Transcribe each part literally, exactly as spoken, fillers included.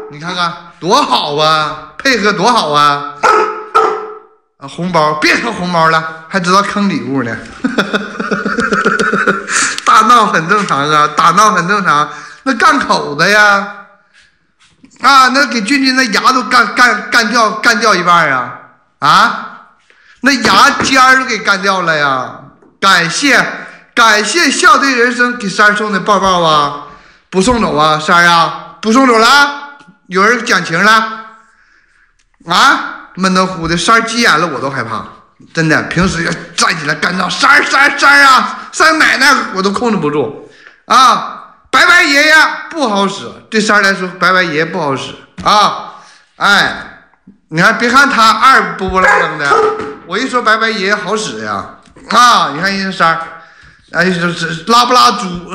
你看看多好啊，配合多好啊！啊，红包别说红包了，还知道坑礼物呢。大闹很正常啊，打闹很正常。那干口子呀，啊，那给俊俊那牙都干干干掉干掉一半啊啊，那牙尖儿都给干掉了呀！感谢感谢笑对人生给三儿送的抱抱啊，不送走啊，三儿啊，不送走了，有人讲情了啊，闷得乎的，三儿急眼了我都害怕，真的，平时要站起来干仗，三儿三儿三儿啊，三奶奶我都控制不住啊。白白爷爷不好使，对三儿来说，白白爷爷不好使啊！哎，你看，别看他二波波浪浪的，我一说白白爷爷好使呀！啊，你看人三儿，哎，就是拉不拉猪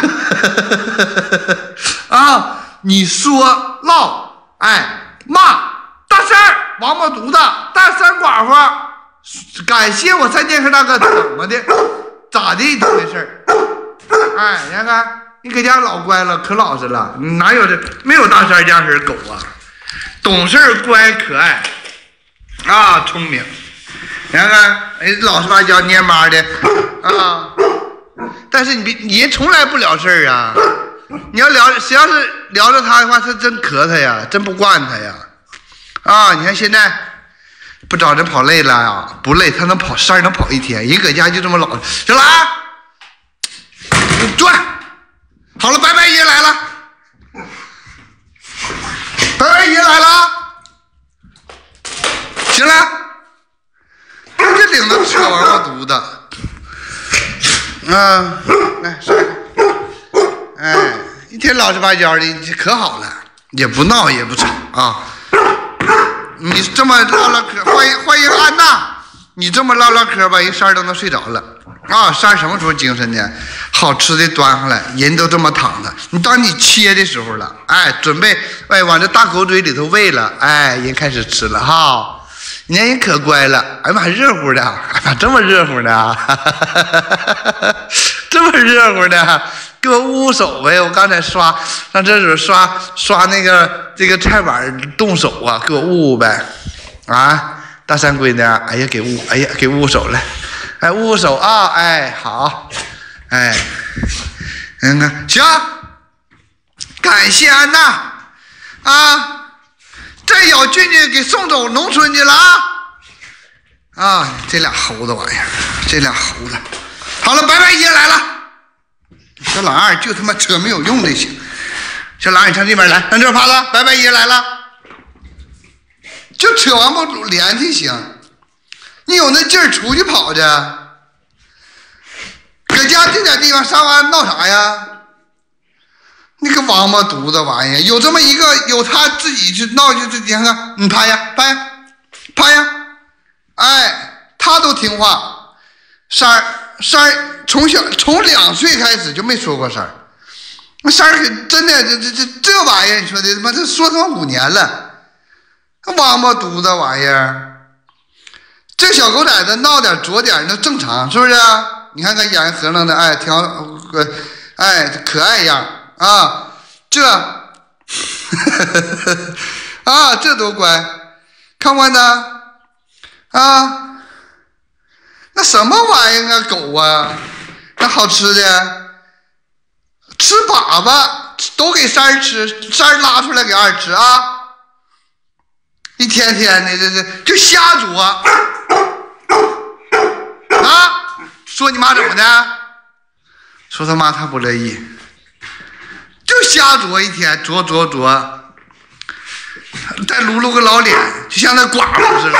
啊？你说唠，哎，骂大三儿王八犊子，大三寡妇，感谢我三剑客大哥，怎么的？咋的？这回事儿？哎，你看看。你搁家老乖了，可老实了，你哪有这没有大三这样式狗啊？懂事、乖、可爱，啊，聪明。你看看，哎，老实巴交、蔫巴的，啊。但是你别，你人从来不聊事儿啊。你要聊，谁要是聊着他的话，他真磕他呀，真不惯他呀。啊，你看现在不找人跑累了呀？不累，他能跑三儿能跑一天，人搁家就这么老实。小兰，你转。好了，白白爷来了，白白爷来了，行了，看这领子扯王八犊子，啊，来甩开，哎，一天老实巴交的，可好了，也不闹也不吵啊，你这么唠唠嗑，欢迎欢迎安娜，你这么唠唠嗑吧，人三儿都能睡着了。啊，三儿什么时候精神呢？好吃的端上来，人都这么躺着。你当你切的时候了，哎，准备哎往这大狗嘴里头喂了，哎，人开始吃了哈。你看人可乖了，哎呀妈，热乎的，哎呀，这么热乎的，这么热乎的，给我捂捂手呗。我刚才刷上这时候刷刷那个这个菜碗动手啊，给我捂捂呗。啊，大三闺女，哎呀，给捂，哎呀，给捂手来。哎，捂捂手啊！哎，好，哎，看看行，感谢安娜啊！再咬俊俊给送走农村去了啊！啊，这俩猴子玩意儿，这俩猴子，好了，白白爷来了，小老二就他妈扯没有用的行，小老二你上这边来，上这边趴着，白白爷来了，就扯完不连去行。你有那劲儿出去跑去，搁家这点地方上完闹啥呀？你个王八犊子玩意儿，有这么一个有他自己去闹去自己看看，你趴呀趴呀趴呀，哎，他都听话。三儿三儿从小从两岁开始就没说过三儿，那三儿可真的这这这这玩意儿，你说的他妈这说他妈五年了，王八犊子玩意儿。这小狗崽子闹点啄点那正常，是不是啊？你看看眼睛合楞的，哎，挺好，哎，可爱样啊，这，啊，这多乖，看看呢，啊，那什么玩意儿啊，狗啊，那好吃的，吃粑粑都给三儿吃，三儿拉出来给二吃啊。一天天的，这这就瞎啄啊！说你妈怎么的？说他妈他不乐意，就瞎啄一天，啄啄啄，再撸撸个老脸，就像那寡妇似的。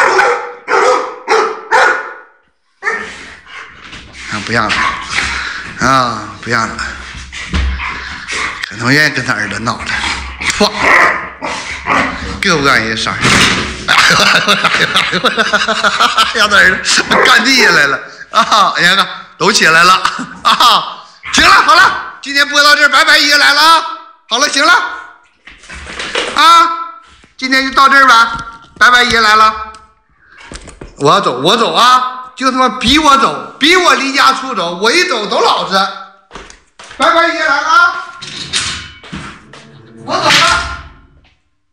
啊，不让了，啊，不让了，可能愿意跟他儿子闹了，嚯！膈不膈应啥？哎呀，让他儿子干地下来了啊！哎呀，都起来了啊！行了，好了，今天播到这儿，白白爷来了啊！好了，行了啊，今天就到这儿吧，白白爷来了，我要走，我走啊！就他妈逼我走，逼我离家出走，我一走都老实。白白爷来了啊！我走了。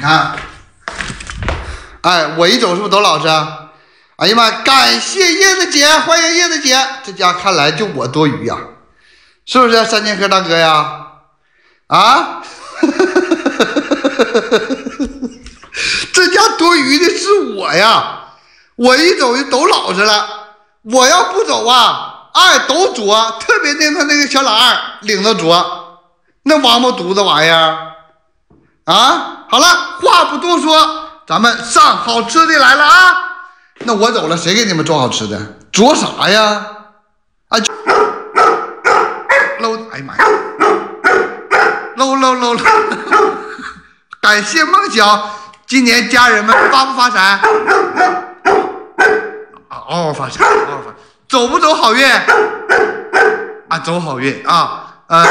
看，哎，我一走是不是都老实？哎呀妈！感谢叶子姐，欢迎叶子姐，这家看来就我多余呀、啊，是不是三剑客大哥呀？啊，这家多余的是我呀！我一走就都老实了，我要不走啊，哎，都作，特别那他那个小老二领着作，那王八犊子玩意儿啊！好了，话不多说，咱们上好吃的来了啊！那我走了，谁给你们做好吃的？做啥呀？啊，搂，哎呀妈呀，搂搂搂搂！感谢梦想，今年家人们发不发财？嗷嗷发财，嗷嗷发，走不走好运？啊，走好运啊！呃，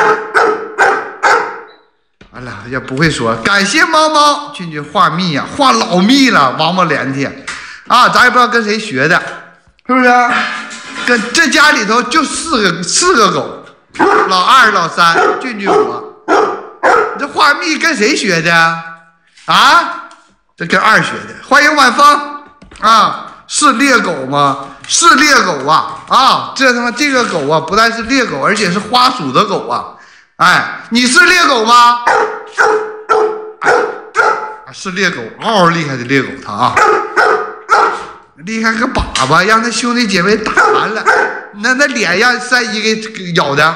完了也不会说。感谢猫猫，俊俊画密呀、啊，画老密了，王八连天啊！咱也不知道跟谁学的，是不是？跟这家里头就四个四个狗，老二、老三，俊俊我。你这画密跟谁学的啊？这跟二学的。欢迎晚风啊！是猎狗吗？是猎狗啊！啊，这他妈这个狗啊，不但是猎狗，而且是花鼠的狗啊！哎，你是猎狗吗？哎，是猎狗，嗷嗷厉害的猎狗，它啊，厉害个粑粑，让他兄弟姐妹打完了，那那脸让三姨给咬的，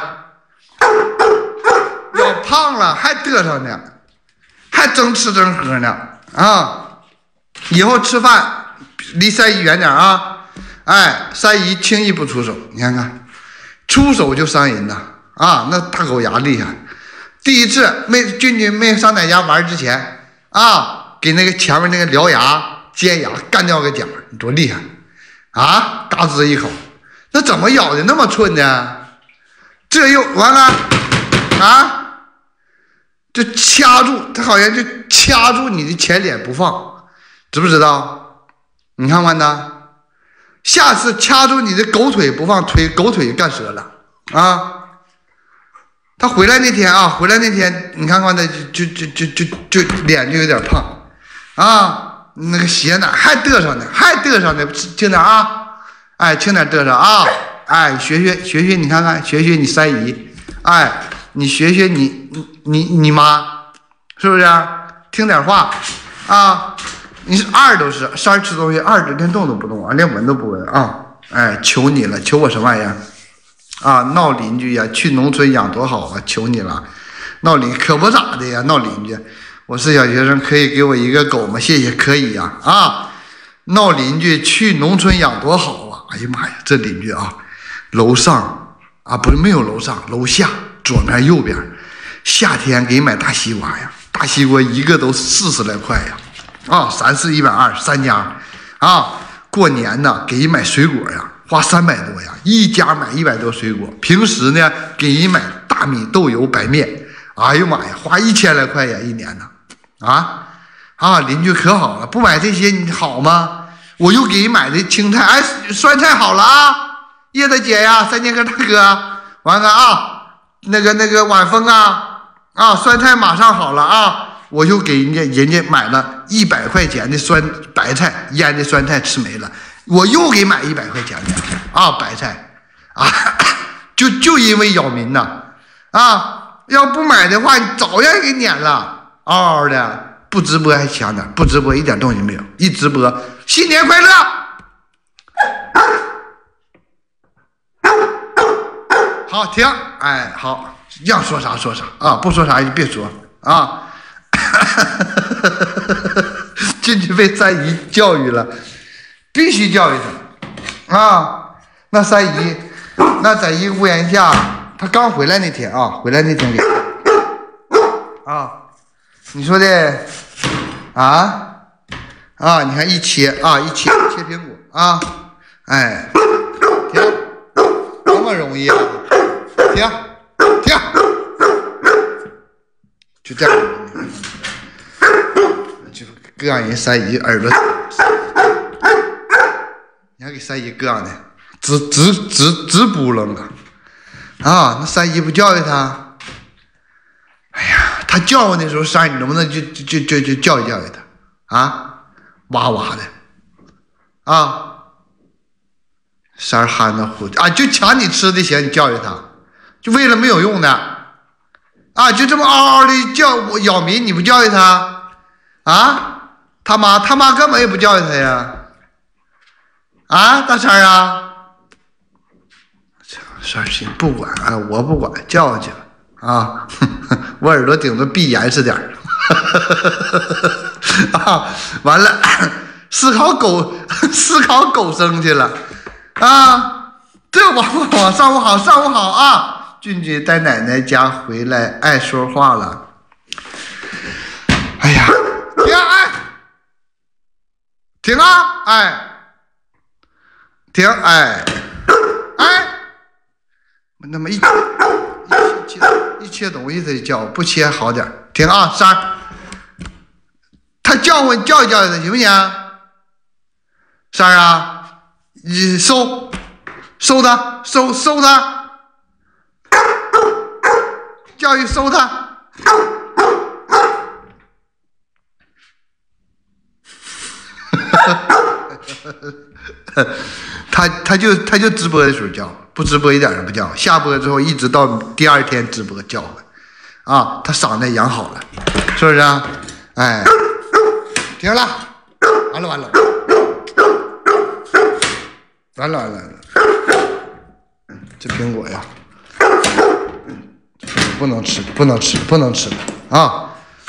咬胖了还嘚瑟呢，还争吃争喝呢啊！以后吃饭。离三姨远点啊！哎，三姨轻易不出手，你看看，出手就伤人呐！啊，那大狗牙厉害。第一次没俊俊没上哪家玩之前啊，给那个前面那个獠牙、尖牙干掉个甲，你多厉害啊！嘎吱一口，那怎么咬的那么寸呢？这又完了啊！就掐住，他好像就掐住你的前脸不放，知不知道？你看完呢？下次掐住你的狗腿不放，腿狗腿干折了啊！他回来那天啊，回来那天你看看他就就就就就就脸就有点胖啊，那个血哪还嘚瑟呢，还嘚瑟呢，轻点啊！哎，轻点嘚瑟啊！哎，学学学学，你看看，学学你三姨，哎，你学学你你你你妈，是不是？听点话啊！你是二都是三吃东西，二连动都不动啊，连闻都不闻啊！哎，求你了，求我什么玩意儿啊？闹邻居呀，去农村养多好啊！求你了，闹邻可不咋的呀，闹邻居。我是小学生，可以给我一个狗吗？谢谢，可以呀啊！啊，闹邻居去农村养多好啊！哎呀妈呀，这邻居啊，楼上啊不是没有楼上，楼下左边右边，夏天给你买大西瓜呀，大西瓜一个都四十来块呀。啊，三四一百二三家，啊，过年呢给人买水果呀，花三百多呀，一家买一百多水果。平时呢给人买大米、豆油、白面，哎呦妈呀，花一千来块呀一年呢，啊啊，邻居可好了，不买这些你好吗？我又给人买的青菜，哎，酸菜好了啊，叶子姐呀，三剑客大哥，完了啊，那个那个晚风啊，啊，酸菜马上好了啊。我又给人家人家买了一百块钱的酸白菜，腌的酸菜吃没了，我又给买一百块钱的啊白菜啊，就就因为扰民呐啊！要不买的话，你早让人给撵了，嗷嗷的。不直播还强点，不直播一点动静没有，一直播新年快乐。好停，哎好，让说啥说啥啊，不说啥就别说啊。进去被三姨教育了，必须教育他啊！那三姨，那在一个屋檐下，他刚回来那天啊，回来那天给啊，你说的啊啊！你看一切啊，一切切苹果啊，哎，停，多么容易啊！停停，就这样。就割让人三姨耳朵，你还给三姨割让的，直直直直扑棱啊！啊，那三姨不教育他，哎呀，他。 他叫唤的时候，三儿你能不能就就就就教育教育他啊？哇哇的啊！三儿憨的乎啊，就抢你吃的钱，你教育他，就为了没有用的啊，就这么嗷嗷的叫我扰民，你不教育他啊？他妈他妈根本也不教育他呀！啊，大三儿啊！三儿行，不管啊，我不管，叫去了啊！我耳朵顶着闭严实点啊！完了，思考狗思考狗生去了啊！这往不往？上午好，上午好啊！俊俊在奶奶家回来，爱说话了。哎呀，停！哎，停啊！哎，停！哎，哎，那么一一切一切东西他就叫，不切好点。停啊，三儿，他叫唤教育教育他行不行？三儿啊，你收收他，收收他，教育收他。他他就他就直播的时候叫，不直播一点都不叫。下播之后一直到第二天直播叫唤，啊，他嗓子养好了，是不是啊？哎，停了，完了完了，完了完了完了，这苹果呀，不能吃，不能吃，不能吃啊！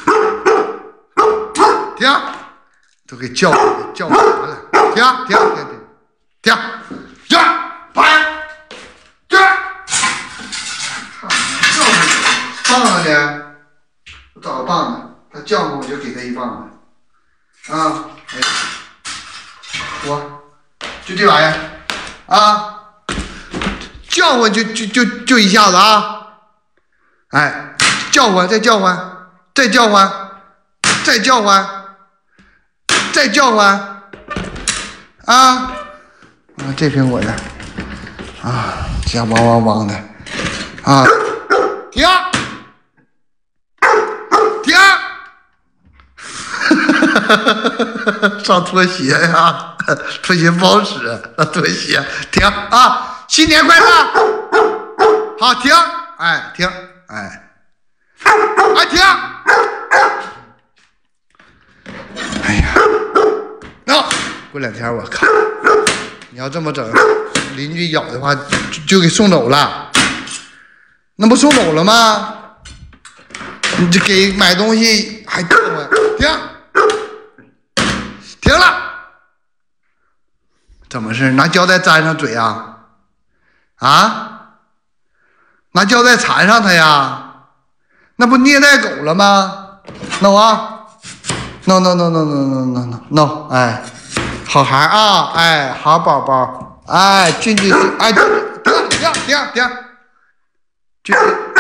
停，都给叫叫完了，停停停停。停！停！拍！停！棒子呢？我找个棒子，他叫唤我就给他一棒子。啊，哎，我就这玩意儿啊，叫唤就就就就一下子啊，哎，叫唤再叫唤，再叫唤，再叫唤，再叫唤，啊！啊，这苹果呢？啊，这样汪汪汪的，啊，停，停，上拖鞋呀，拖鞋不好使，上拖鞋，停啊，新年快乐，好，停，哎，停，哎，哎，停，哎呀，那、no, 过两天我看。你要这么整，邻居咬的话就就给送走了，那不送走了吗？你这给买东西还叫唤，停，停了，怎么事？拿胶带粘上嘴啊？啊？拿胶带缠上它呀？那不虐待狗了吗 ？no 啊 ，no no no no no no no no no， 哎。好孩儿啊，哎，好宝宝，哎，俊俊，哎，停停停停，俊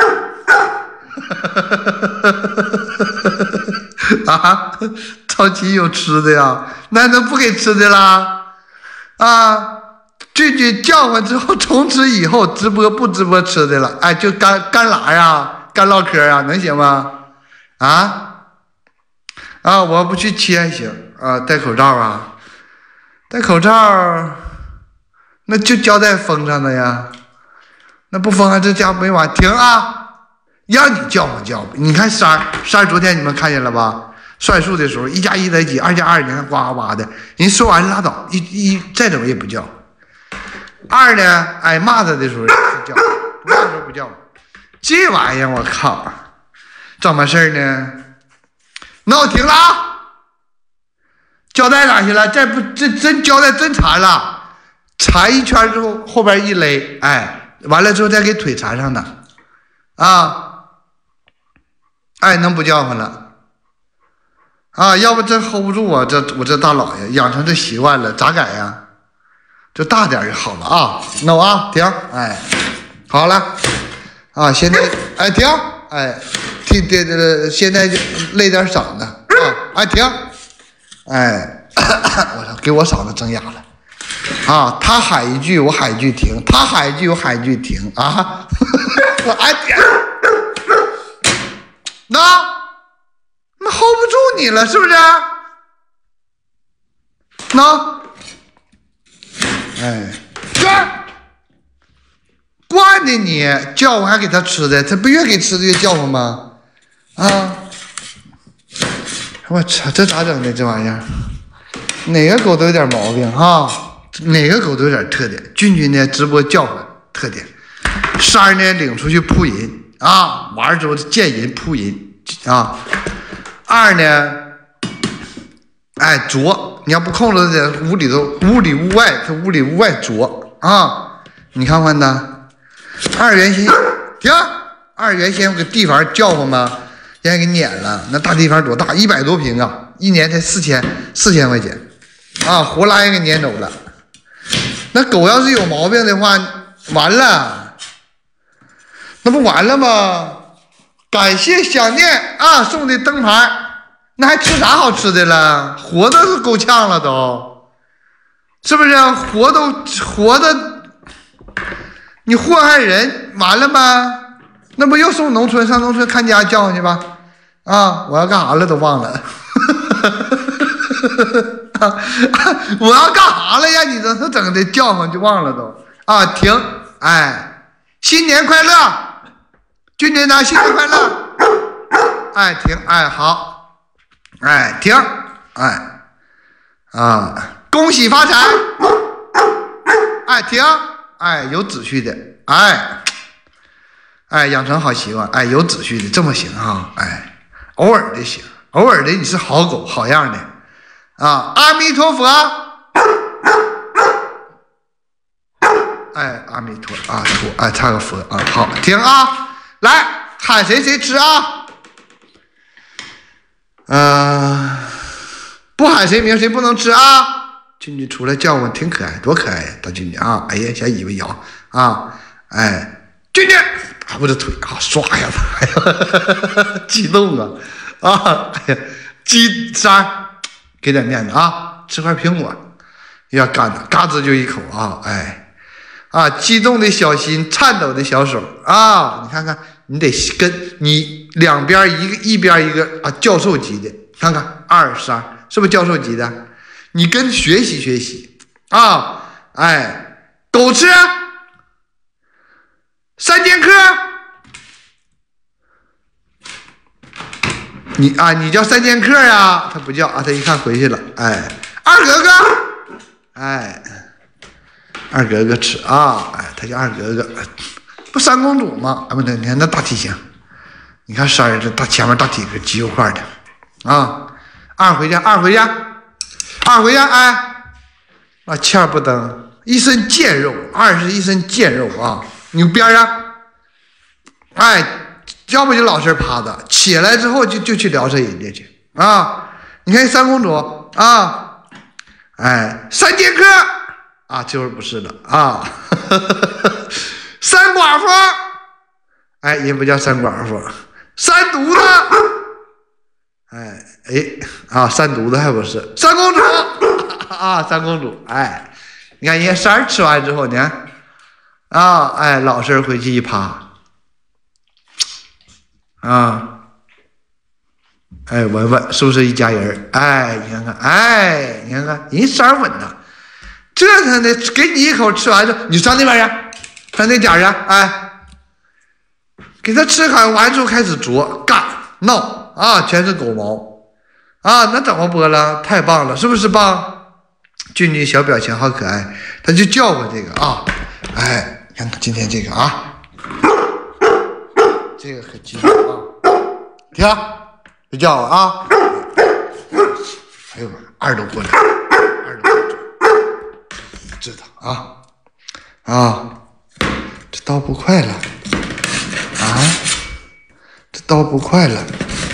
俊，啊，超级有吃的呀，那能不给吃的啦？啊，俊俊叫唤之后，从此以后直播不直播吃的了，哎，就干干拉呀，干唠嗑啊，能行吗？啊啊，我不去切还行啊，戴口罩啊。戴口罩，那就胶带封上的呀，那不封上这家没完。停啊！让你叫唤叫唤。你看三儿，三儿昨天你们看见了吧？算数的时候，一加一等于几？二加二，你看呱呱呱的。人说完拉倒，一一再怎么也不叫。二呢，挨骂他的时候叫，不骂的时候不叫。这玩意儿我靠，怎么事呢？那我停了啊！胶带哪去了？再不这真胶带真缠了，缠一圈之后后边一勒，哎，完了之后再给腿缠上的，啊，哎，能不叫唤了？啊，要不真 hold 不住啊！这我这大老爷养成这习惯了，咋改呀？就大点就好了啊！那我啊，停，哎，好了，啊，现在哎停，哎，听这这现在就勒点嗓子啊，哎停。哎，我操，给我嗓子整哑了啊！他喊一句，我喊一句停；他喊一句，我喊一句停啊！我哎点， 那那 hold 不住你了，是不是？那，哎，这惯的你叫唤还给他吃的，他不越给吃的越叫唤吗？啊！我操，这咋整的？这玩意儿，哪个狗都有点毛病哈，哪个狗都有点特点。俊俊呢，直播叫唤特点，三儿呢领出去扑人啊，完了之后见人扑人啊。二呢，哎啄，你要不控制在屋里头，屋里屋外，他屋里屋外啄啊。你看看他，二原先停，二原先有个地方叫唤吗？让人给撵了，那大地方多大？一百多平啊，一年才四千四千块钱，啊，活拉人给撵走了。那狗要是有毛病的话，完了，那不完了吗？感谢想念啊送的灯牌，那还吃啥好吃的了？活的是够呛了都，是不是？活都活的，你祸害人，完了吗？那不又送农村，上农村看家叫唤去吧。啊！我要干啥了都忘了，我要干啥了呀？你这他整的叫唤就忘了都啊！停！哎，新年快乐，俊俊呢？新年快乐！哎，停！哎，好！哎，停！哎，啊，恭喜发财！哎，停！哎，有秩序的，哎，哎，养成好习惯，哎，有秩序的，这么行哈，哎。偶尔的行，偶尔的你是好狗，好样的啊！阿弥陀佛，哎，阿弥陀啊陀，哎，差个佛啊，好，停啊，来喊谁谁吃啊，呃，不喊谁名谁不能吃啊。俊俊出来叫唤，挺可爱，多可爱呀，大俊俊啊！哎呀，小尾巴摇啊，哎，俊俊。啊，我这腿啊，刷一下子，哎呀，激动啊！啊，哎呀，鸡三，给点面子啊，吃块苹果，要干的，嘎吱就一口啊，哎，啊，激动的小心，颤抖的小手啊，你看看，你得跟你两边一个一边一个啊，教授级的，看看二三，是不是教授级的？你跟学习学习啊，哎，狗吃。三剑客，你啊，你叫三剑客呀？他不叫啊，他一看回去了。哎，二格格，哎，二格格吃啊，哎，他叫二格格，不三公主吗？啊，不对，你看那大体型，你看三儿这大前面大体格肌肉块的啊。二回家，二回家，二回家，哎，啊，欠儿不登，一身腱肉，二是一身腱肉啊。你边上，哎，要不就老实趴着，起来之后就就去撩着人家去啊！你看三公主啊，哎，三剑客啊，这会儿不是了啊，三寡妇，哎，人不叫三寡妇，三犊子，哎哎啊，三犊子还不是三公主啊，三公主，哎，你看人家三儿吃完之后呢。啊，哎，老实回去一趴，啊，哎，闻闻是不是一家人？哎，你看看，哎，你看看，人三稳呐，这他的给你一口吃完之后，你上那边去，上那点去，哎，给他吃完完之后开始啄干闹啊，全是狗毛啊，那怎么播了？太棒了，是不是棒？俊俊小表情好可爱，他就叫过这个啊，哎。看看今天这个啊，这个可激动啊！停，别叫我啊！哎呦妈，二都过来，二都过来，知道啊啊！这刀不快了啊！这刀不快了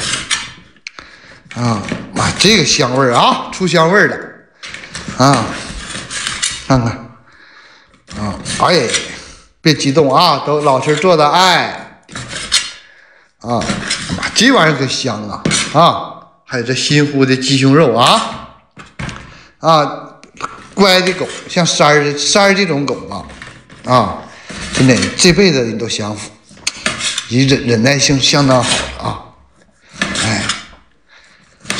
啊！妈，这个香味儿啊，出香味儿了啊！看看啊，哎。别激动啊，都老实坐着，哎，啊，妈，这玩意儿可香啊啊！还有这新烀的鸡胸肉啊啊，乖的狗，像三儿的三儿这种狗啊啊，真的这辈子你都享福，你忍忍耐性相当好啊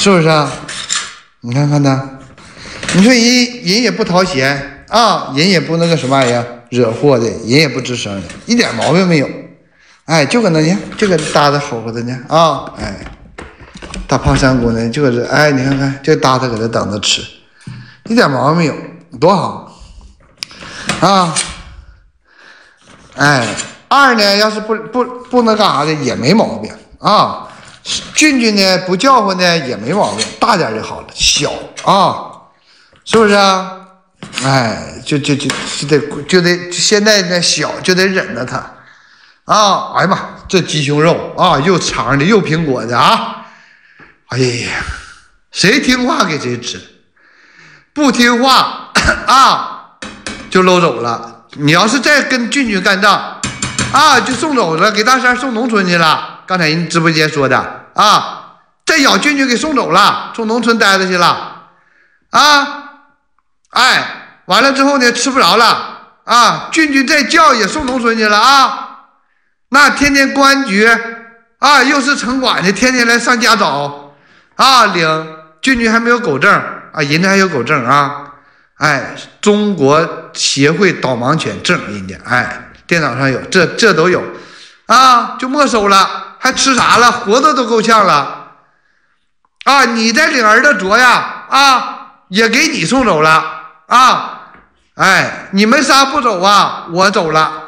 是不是啊？你看看他，你说人人也不讨嫌啊，人也不那个什么玩意儿惹祸的，人也不吱声的，一点毛病没有。哎，就搁那呢，就搁这搭着吼吼的呢啊！哎，大胖三姑呢，就搁这，哎，你看看，就搭着搁这等着吃，一点毛病没有，多好啊！哎，二呢，要是不不不那干啥的也没毛病啊。俊俊呢不叫唤呢也没毛病，大点就好了，小啊，是不是啊？哎，就就就就得就得现在呢小就得忍着他啊！哎呀妈，这鸡胸肉啊，又肠的又苹果的啊！哎呀，谁听话给谁吃，不听话啊就搂走了。你要是再跟俊俊干仗啊，就送走了，给大山送农村去了。刚才人直播间说的啊，再咬俊俊给送走了，送农村待着去了啊！哎，完了之后呢，吃不着了啊！俊俊再叫也送农村去了啊！那天天公安局啊，又是城管的，天天来上家找啊，领俊俊还没有狗证啊，人家还有狗证啊！哎，中国协会导盲犬证，人家哎，电脑上有，这这都有啊，就没收了。还吃啥了？活的都够呛了啊！你再领儿子镯呀啊，也给你送走了啊！哎，你们仨不走啊，我走了。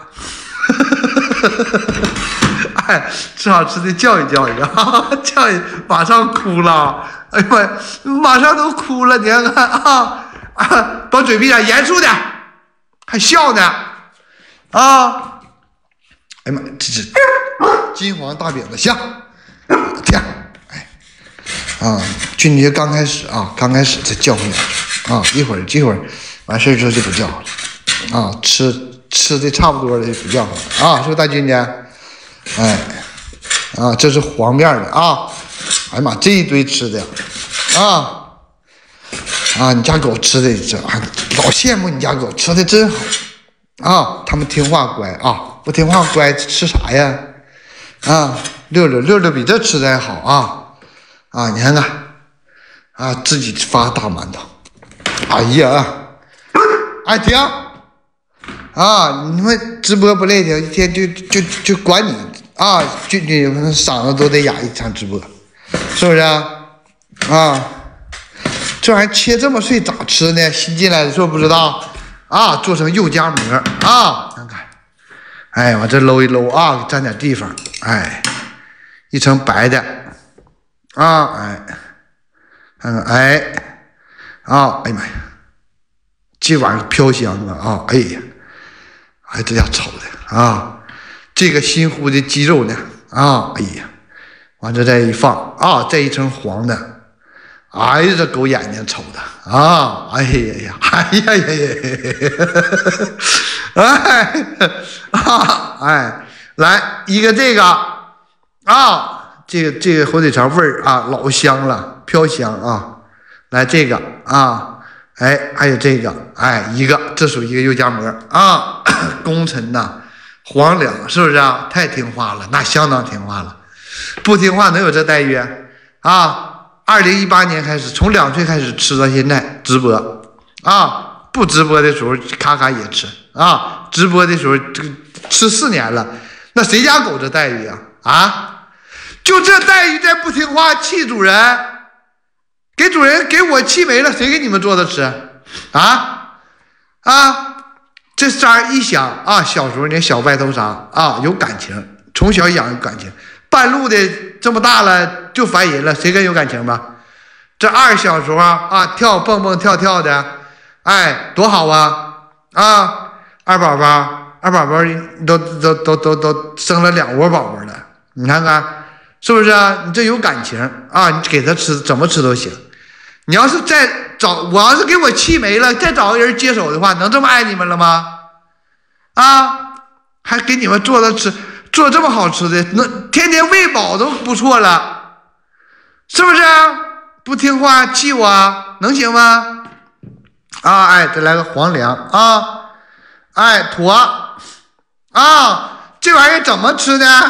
哎，吃好吃的教育教育啊，教育马上哭了。哎呀妈，马上都哭了，你看看啊啊，把嘴闭上，严肃点，还笑呢啊！哎呀妈，这是金黄大饼子香，这样，哎，啊，俊杰刚开始啊，刚开始才叫唤两声啊，一会儿一会儿完事之后就不叫了，啊，吃吃的差不多了就不叫唤了啊，是不是大俊杰？哎，啊，这是黄面的啊，哎呀妈，这一堆吃的啊啊，你家狗吃的这啊，老羡慕你家狗吃的真好啊，他们听话乖啊。不听话乖吃啥呀？啊，六六六六比这吃的还好啊！啊，你看看，啊，自己发大馒头，哎呀，哎停！啊，你们直播不累挺，一天就就就管你啊，俊俊嗓子都得哑一场直播，是不是啊？啊，这玩意切这么碎咋吃呢？新进来的时候不知道啊，做成肉夹馍啊，看看。哎，往这搂一搂啊，占点地方。哎，一层白的啊，哎，看看，哎，啊，哎呀妈呀，这玩意儿飘香啊啊！哎呀，哎，这家瞅的啊，这个新烀的鸡肉呢啊，哎呀，往这再一放啊，再一层黄的，哎呀，这狗眼睛瞅的啊，哎呀呀，哎呀呀呀！哎啊哎，来一个这个啊，这个这个火腿肠味儿啊，老香了，飘香啊！来这个啊，哎，还有这个，哎，一个，这属于一个肉夹馍啊，功臣呐，黄粱是不是啊？太听话了，那相当听话了，不听话能有这待遇啊？二零一八年开始，从两岁开始吃到现在，直播啊。不直播的时候，咔咔也吃啊！直播的时候，这个吃四年了，那谁家狗这待遇啊？啊，就这待遇，再不听话，气主人，给主人给我气没了，谁给你们做的吃？啊啊！这仨一想啊，小时候那小白头鲨啊，有感情，从小养有感情，半路的这么大了就烦人了，谁跟有感情吧？这二小时候啊啊，跳蹦蹦跳跳的。哎，多好啊！啊，二宝宝，二宝宝都都都都都生了两窝宝宝了，你看看是不是啊？你这有感情啊！你给他吃，怎么吃都行。你要是再找，我要是给我气没了，再找个人接手的话，能这么爱你们了吗？啊，还给你们做的吃，做这么好吃的，能天天喂饱都不错了，是不是啊？不听话气我啊，能行吗？啊，哎，再来个黄粱啊，哎，坨啊，这玩意儿怎么吃呢？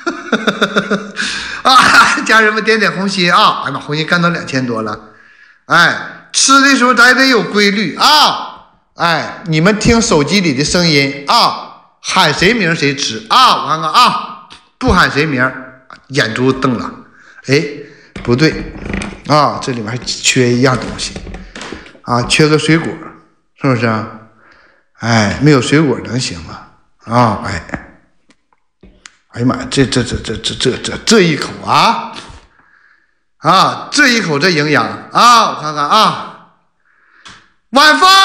啊，家人们点点红心啊！哎妈，红心干到两千多了。哎，吃的时候咱得有规律啊！哎，你们听手机里的声音啊，喊谁名谁吃啊！我看看啊，不喊谁名，眼珠瞪了。哎，不对啊，这里面还缺一样东西啊，缺个水果，是不是啊？哎，没有水果能行吗？啊，哎，哎呀妈呀，这这这这这这这这一口啊啊，这一口这营养啊，我看看啊，晚风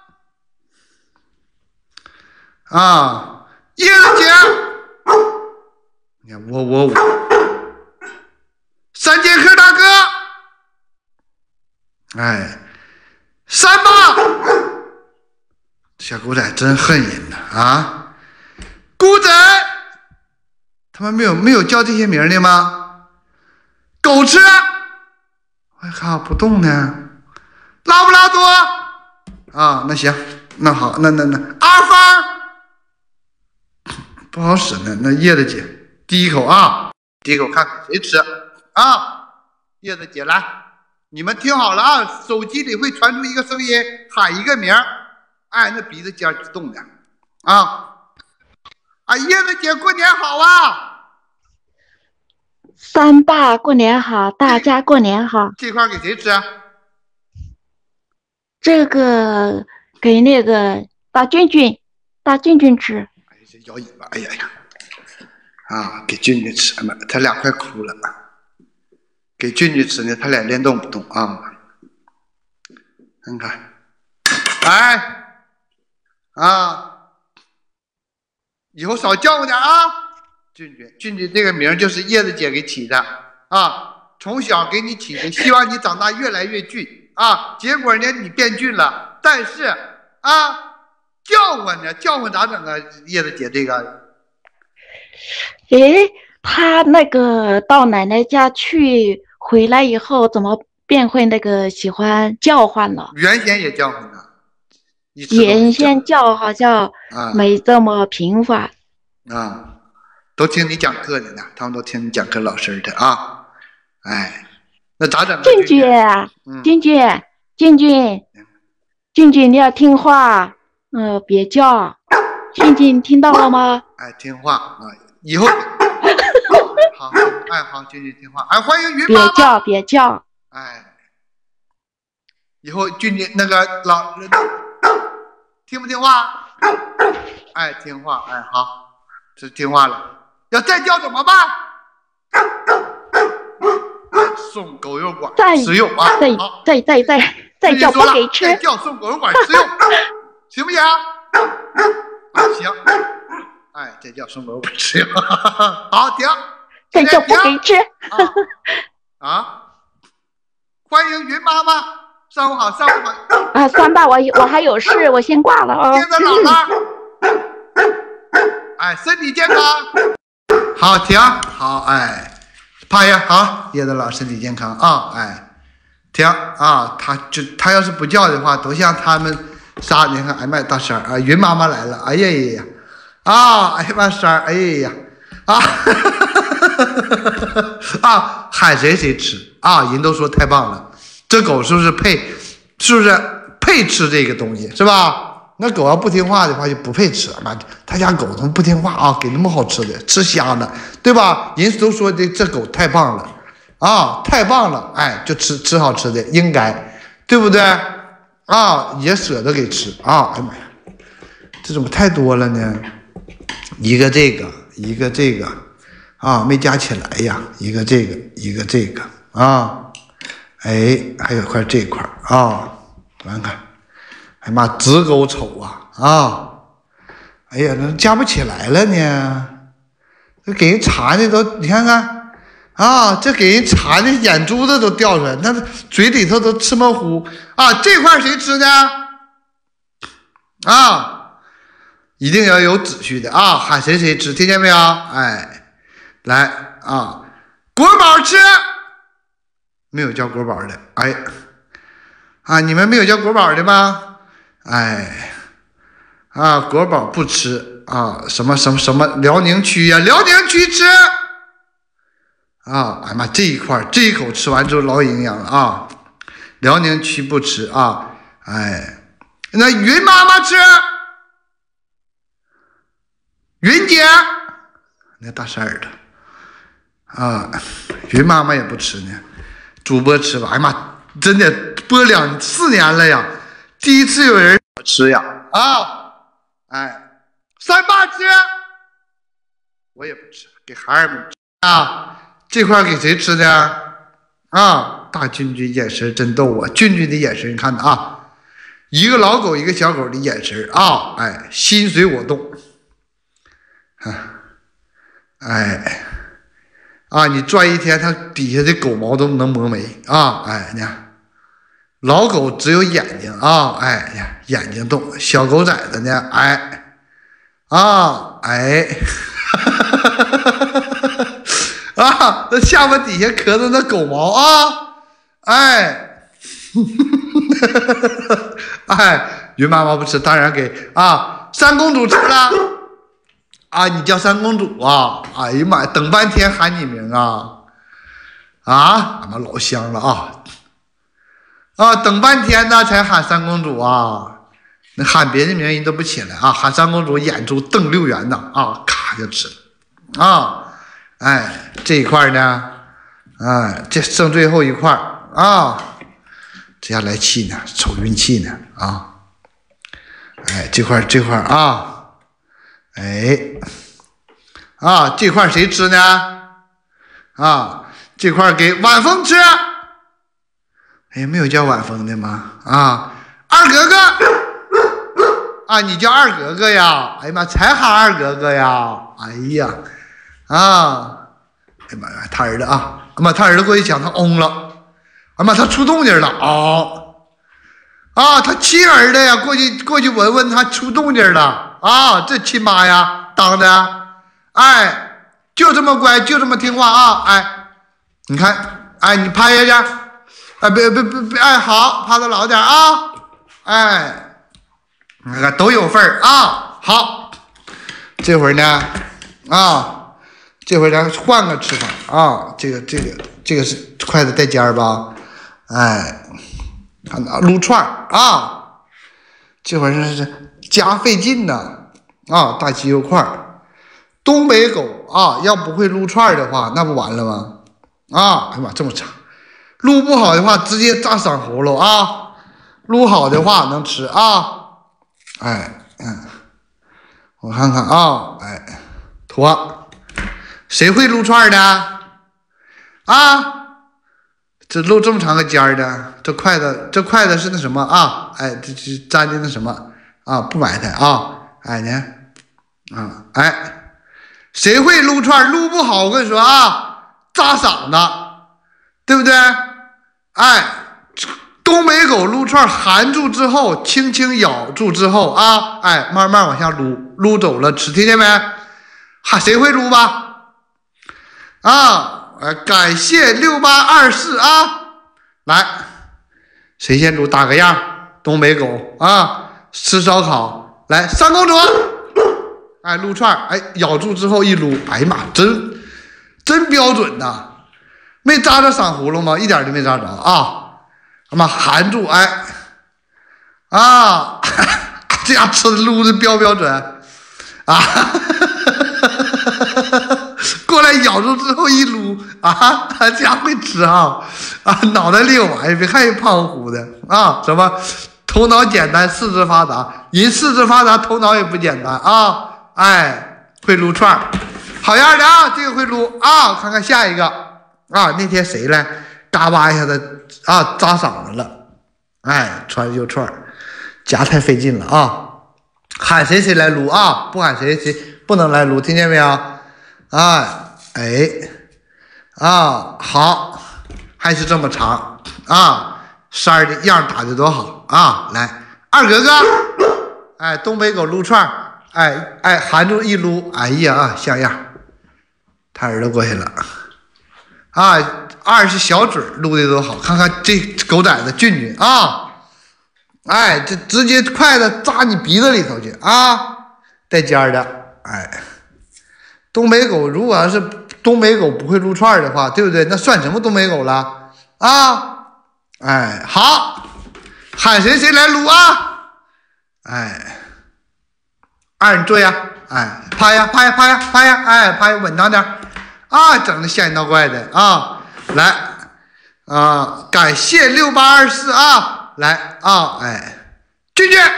啊，叶子姐，你看我我我，三剑客大哥，哎，三八。小狗仔真恨人呐啊！姑仔，他们没有没有叫这些名的吗？狗吃，我靠不动呢，拉布拉多啊，那行，那好，那那那阿芳不好使呢，那叶子姐第一口啊，第一口看看谁吃啊？叶子姐来，你们听好了啊，手机里会传出一个声音，喊一个名。哎，那鼻子尖儿动的啊！啊，叶子姐过年好啊！ 三爸过年好，大家过年好。 这块给谁吃？ 这个给那个大俊俊，大俊俊吃。 哎，这摇尾巴，哎呀呀！啊，给俊俊吃嘛，他俩快哭了。给俊俊吃呢，他俩连动不动啊？看看，哎。啊，以后少叫唤点啊！俊俊，俊俊这个名就是叶子姐给起的啊，从小给你起的，希望你长大越来越俊啊。结果呢，你变俊了，但是啊，叫唤呢，叫唤咋整啊？叶子姐这个， 诶，他那个到奶奶家去，回来以后怎么变会那个喜欢叫唤了？ 原先也叫唤呢。 原先叫好像没这么频繁啊, 啊，都听你讲课的呢，他们都听你讲课老师的啊。哎，那咋整？ 俊俊，俊俊，俊俊，俊俊，你要听话，呃，别叫。俊俊，听到了吗？ 哎，听话啊，以后好，哎好，俊俊听话。哎，欢迎云妈妈。 别叫，别叫。 哎，以后俊俊那个老。听不听话？哎，听话，哎，好，这听话了。要再叫怎么办？送狗肉馆吃肉啊！ 再再再再再叫不给吃， 再叫送狗肉馆吃肉，行不行？啊，行。哎，再叫送狗肉馆吃肉，好，停。 再叫不给吃。 啊！啊欢迎云妈妈。上午好，上午好。 啊，三爸，我我还有事，我先挂了啊。 听着姥姥，哎，身体健康。好，停，好，哎，趴下，好，叶子姥身体健康啊，哎，停啊，他就他要是不叫的话，都像他们仨，你看，哎妈，大婶啊，云妈妈来了，哎呀呀呀，啊，哎妈婶儿，哎呀呀，啊，啊，喊谁谁吃啊，人都说太棒了。这狗是不是配，是不是配吃这个东西，是吧？那狗要不听话的话，就不配吃。妈，他家狗他妈不听话啊，给那么好吃的，吃瞎了，对吧？人都说这这狗太棒了，啊，太棒了，哎，就吃吃好吃的，应该，对不对？啊，也舍得给吃啊！哎呀妈呀，这怎么太多了呢？一个这个，一个这个，啊，没加起来呀，一个这个，一个这个，啊。哎，还有块这块啊，看看，哎妈，直勾瞅啊啊！哎呀，那加不起来了呢，这给人馋的都，你看看啊，这给人馋的眼珠子都掉出来，那嘴里头都吃模糊啊！这块谁吃的？啊，一定要有秩序的啊，喊谁谁吃，听见没有？哎，来啊，国宝吃。没有叫国宝的，哎，啊，你们没有叫国宝的吗？哎，啊，国宝不吃啊，什么什么什么辽宁区呀、啊，辽宁区吃啊，哎妈，这一块这一口吃完之后老营养了啊！辽宁区不吃啊，哎，那云妈妈吃，云姐，那大色儿的啊，云妈妈也不吃呢，主播吃吧，哎妈，真的播两四年了呀，第一次有人吃呀啊，哎，三爸吃，我也不吃，给孩儿们吃啊。这块给谁吃的？啊，大俊俊眼神真逗啊！俊俊的眼神，你看的啊，一个老狗，一个小狗的眼神啊，哎，心随我动。啊，哎，啊，你转一天，它底下的狗毛都能磨没啊！哎，你看，老狗只有眼睛啊，哎呀，眼睛动，小狗崽子呢，哎，啊，哎。啊，那下巴底下磕着那狗毛啊，哎，哎，云妈妈不吃，当然给啊三公主吃了，啊，你叫三公主啊，哎呀妈呀，等半天喊你名啊，啊，俺们老香了啊，啊，等半天呢才喊三公主啊，那喊别的名人都不起来啊，喊三公主眼珠瞪六圆呐，啊，咔就吃了，啊。哎，这一块呢，哎，这剩最后一块啊，这下来气呢，瞅运气呢啊，哎，这块这块啊，哎，啊，这块谁吃呢？啊，这块给晚风吃。哎，没有叫晚风的吗？啊，二格格，啊，你叫二格格呀？哎呀妈，才喊二格格呀！哎呀。啊，哎妈呀，他儿子啊，哎妈，他儿子过去抢，他嗡了，哎妈，他出动静了啊！啊，他亲儿子呀，过去过去闻闻他出动静了啊！这亲妈呀，当的，哎，就这么乖，就这么听话啊！哎，你看，哎，你趴下去，哎，别别别别，哎，好，趴的老点啊！哎，你看都有份儿啊！好，这会儿呢，啊。这回咱换个吃法啊，这个这个这个是筷子带尖儿吧？哎，看到撸串啊，这会儿是加费劲呢啊，大鸡肉块儿。东北狗啊，要不会撸串的话，那不完了吗？啊，哎呀妈，这么长，撸不好的话直接扎嗓葫芦啊，撸好的话能吃啊。哎，嗯，我看看啊，哎，妥。谁会撸串的啊？这露这么长个尖儿的，这筷子这筷子是那什么啊？哎，这这粘的那什么啊？不埋汰啊！哎呢啊哎，谁会撸串撸不好？我跟你说啊，扎嗓子，对不对？哎，东北狗撸串含住之后，轻轻咬住之后啊，哎，慢慢往下撸，撸走了吃，听见没？哈，谁会撸吧？啊，呃，感谢六八二四啊，来，谁先撸打个样？东北狗啊，吃烧烤，来，三公主，哎，撸串，哎，咬住之后一撸，哎呀妈，真真标准呐，没扎着嗓葫芦吗？一点都没扎着啊，他妈含住，哎，啊，这样吃的撸的标标准啊。过来咬住之后一撸啊，他家会吃啊啊，脑袋里有玩意，别看人胖乎乎的啊，什么头脑简单，四肢发达，人四肢发达，头脑也不简单啊，哎，会撸串，好样的啊，这个会撸啊，看看下一个啊，那天谁来嘎巴一下子啊，扎嗓子了，哎，穿又串，夹太费劲了啊，喊谁谁来撸啊，不喊谁谁不能来撸，听见没有？啊，哎，啊，好，还是这么长啊，色儿的样打的多好啊！来，二哥哥，哎，东北狗撸串，哎哎，含住一撸，哎呀啊，像样，他儿子过去了，啊，二是小嘴撸的都好，看看这狗崽子俊俊啊，哎，这直接筷子扎你鼻子里头去啊，带尖的，哎。东北狗如果要是多东北狗不会撸串的话，对不对？那算什么东北狗了啊？哎，好，喊谁谁来撸啊！哎，二你坐呀，哎，趴呀趴呀趴呀趴呀，哎，趴呀稳当点啊，整的吓人闹怪的啊！来啊，感谢六八二四啊，来啊，哎，进去！哎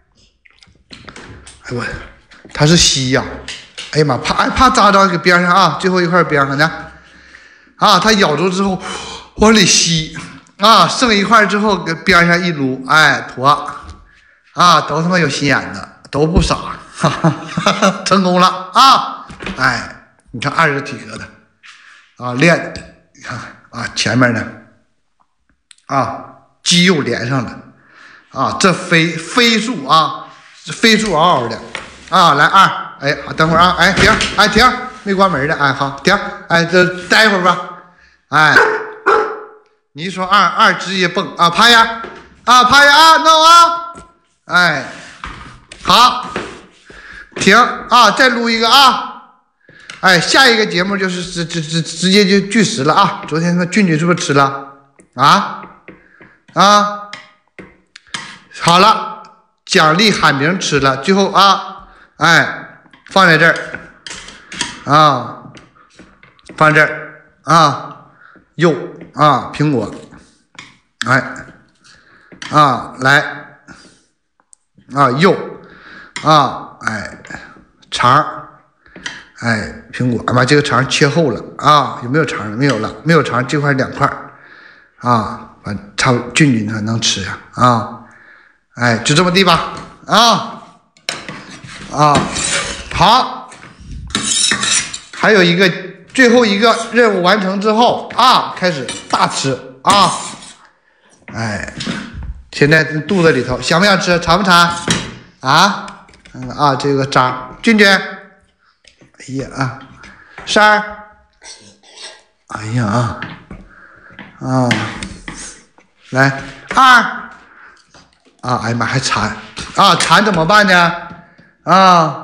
我，他是吸呀、啊！哎呀妈，怕哎怕扎到给边上啊，最后一块边上呢，啊，它咬住之后往里吸啊，剩一块之后给边上一撸，哎，妥啊，都他妈有心眼子，都不傻，哈哈哈哈，成功了啊！哎，你看二十体格的啊，练，你看啊，前面呢啊，肌肉连上了啊，这飞飞速啊，飞速嗷嗷的啊，来二。哎，好，等会儿啊，哎，停，哎，停，没关门的，哎，好，停，哎，这待会儿吧，哎，你一说二二直接蹦啊，趴呀，啊，趴呀啊 ，no 啊，哎，好，停啊，再撸一个啊，哎，下一个节目就是直直直直接就拒食了啊，昨天那俊俊是不是吃了啊啊？好了，奖励喊名吃了，最后啊，哎。放在这儿啊，放这儿啊，柚啊，苹果，哎啊，来啊，柚啊，哎，肠，哎，苹果，哎妈，这个肠切厚了啊，有没有肠了？没有了，没有肠，这块两块啊，反差不多俊俊他能吃呀啊，哎，就这么地吧啊啊。好，还有一个最后一个任务完成之后啊，开始大吃啊！哎，现在肚子里头想不想吃？馋不馋？啊？嗯啊，这个渣，俊俊，哎呀啊，三儿，哎呀啊啊，来二啊，哎呀妈，还馋啊！馋怎么办呢？啊！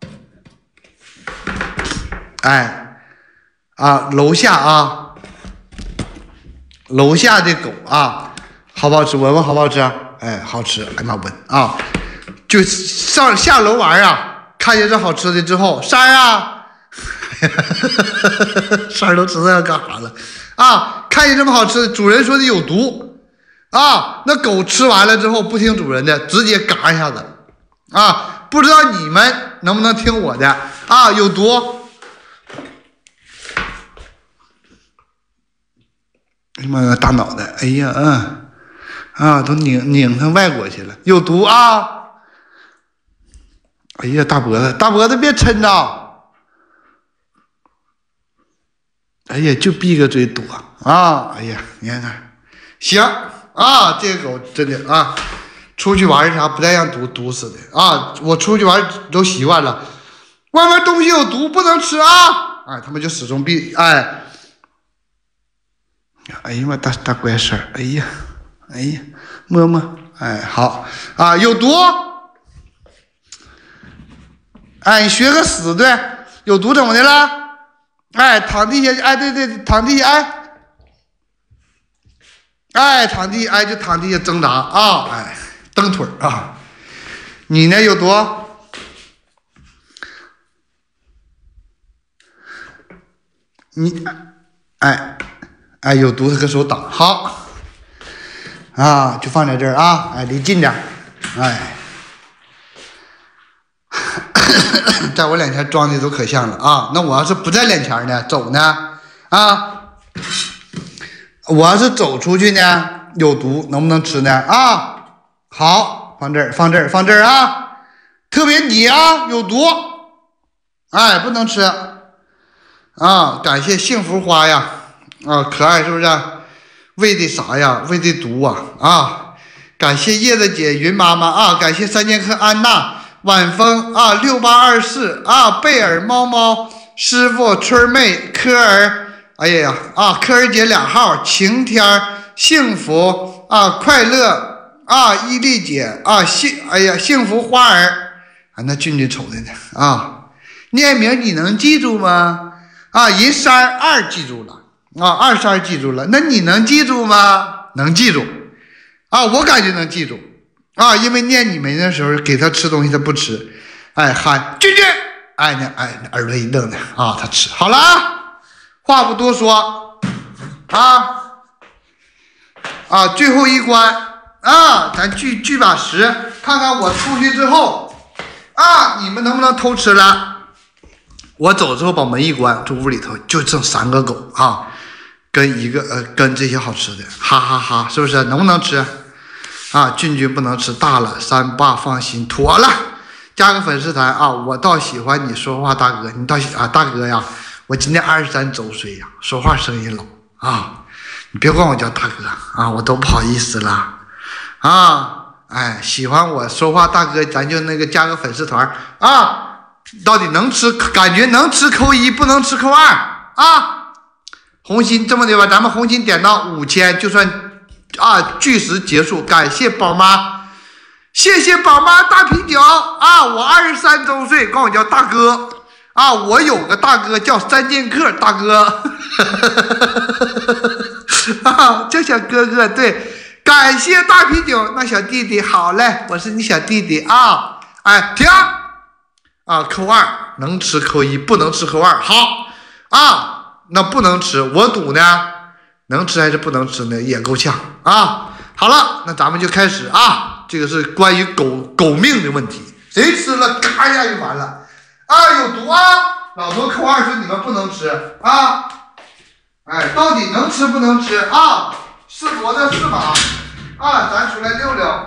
哎，啊，楼下啊，楼下的狗啊，好不好吃？闻闻好不好吃？哎，好吃！哎妈，闻啊，就上下楼玩啊，看见这好吃的之后，三儿啊，三儿都知道要干啥了啊！看见这么好吃的，主人说的有毒啊，那狗吃完了之后不听主人的，直接嘎一下子啊！不知道你们能不能听我的啊？有毒！哎呀妈呀，大脑袋！哎呀，嗯，啊，都拧拧成外国去了，有毒啊！哎呀，大脖子，大脖子别抻着！哎呀，就闭个嘴躲啊！哎呀，你看看，行啊，这个狗真的啊，出去玩啥不带让毒毒死的啊！我出去玩都习惯了，外面东西有毒不能吃啊！哎，他们就始终闭哎。哎呀妈，大大乖声儿！哎呀，哎呀，摸摸，哎，好啊，有毒！哎，你学个死对，有毒怎么的了？哎，躺地下，哎，对对，躺地下，哎，哎，躺地，哎，就躺地下挣扎啊，哎，蹬腿儿啊！你呢，有毒？你，哎。哎，有毒，他个手挡好啊，就放在这儿啊，哎，离近点，哎，在我脸前装的都可像了啊。那我要是不在脸前呢，走呢啊，我要是走出去呢，有毒，能不能吃呢？啊，好，放这儿，放这儿，放这儿啊，特别你啊，有毒，哎，不能吃啊。感谢幸福花呀。啊，可爱是不是？喂的啥呀？喂的毒啊！啊，感谢叶子姐、云妈妈啊，感谢三剑客安娜、晚风啊、六八二四啊、贝尔、猫猫、师傅、春妹、科儿，哎呀啊，科儿姐两号，晴天、幸福啊、快乐啊、伊丽姐啊、幸哎呀幸福花儿啊，那俊俊瞅的呢啊，念名你能记住吗？ 啊，人三二记住了啊，二十二记住了，那你能记住吗？能记住啊，我感觉能记住啊，因为念你们的时候给他吃东西他不吃，哎喊君君，哎那哎耳朵一瞪的啊，他吃好了啊，话不多说啊啊，最后一关啊，咱聚聚把十，看看我出去之后啊，你们能不能偷吃了？我走之后把门一关，这屋里头就剩三个狗啊，跟一个呃跟这些好吃的，哈哈哈，是不是？能不能吃？啊，俊俊不能吃大了，三爸放心，妥了。加个粉丝团啊，我倒喜欢你说话，大哥，你倒喜啊，大哥呀，我今年二十三周岁呀，说话声音老啊，你别管我叫大哥啊，我都不好意思了啊，哎，喜欢我说话大哥，咱就那个加个粉丝团啊。到底能吃，感觉能吃扣一，不能吃扣二啊！红心这么的吧，咱们红心点到五千，就算啊计时结束。感谢宝妈，谢谢宝妈大啤酒啊！我二十三周岁，管我叫大哥啊！我有个大哥叫三剑客大哥，啊，叫小哥哥。对，感谢大啤酒，那小弟弟好嘞，我是你小弟弟啊！哎，停。啊，扣二能吃扣一，不能吃扣二。好啊，那不能吃，我赌呢，能吃还是不能吃呢？也够呛啊。好了，那咱们就开始啊，这个是关于狗狗命的问题，谁吃了咔一下就完了啊，有毒啊！老多扣二说你们不能吃啊，哎，到底能吃不能吃啊？是骡子是马啊？咱出来溜溜。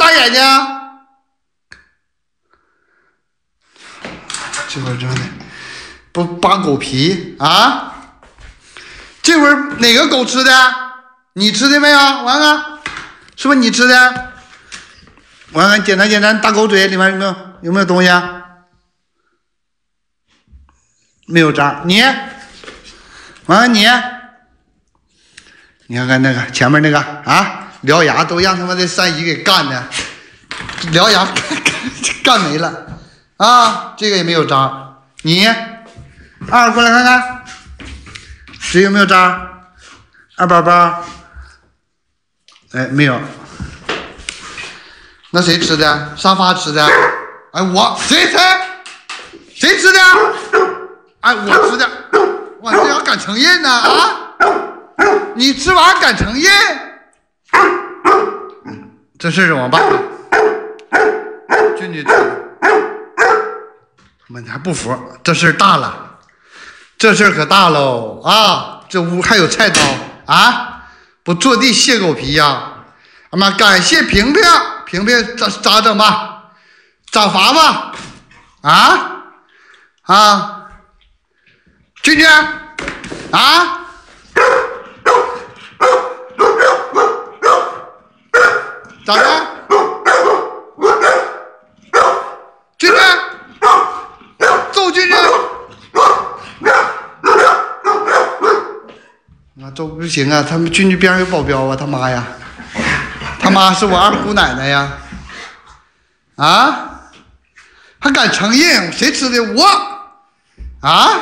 大眼睛？这会儿这的不扒狗皮啊？这会儿哪个狗吃的？你吃的没有？我看看，是不是你吃的？我看看，检查检查大狗嘴里面有没有有没有东西啊？没有渣。你，我看你，你看看那个前面那个啊，獠牙都让他妈的三姨给干的，獠牙干干没了啊！这个也没有渣。你，二过来看看，这有没有渣？二宝宝，哎，没有。那谁吃的？沙发吃的？哎，我谁吃？谁吃的？哎，我吃的。哇，这要敢承认呢啊！你吃完敢承认？这事怎么办？俊俊吃的。他们还不服，这事大了，这事可大喽啊！这屋还有菜刀啊！不坐地卸狗皮呀、啊！他妈感谢平平。平平咋咋整吧？咋罚吧？啊啊！俊俊啊！咋的？俊俊，揍俊俊！啊，揍不行啊！他们俊俊边上有保镖啊！他妈呀！他妈是我二姑奶奶呀！啊，还敢承认？谁吃的？我啊！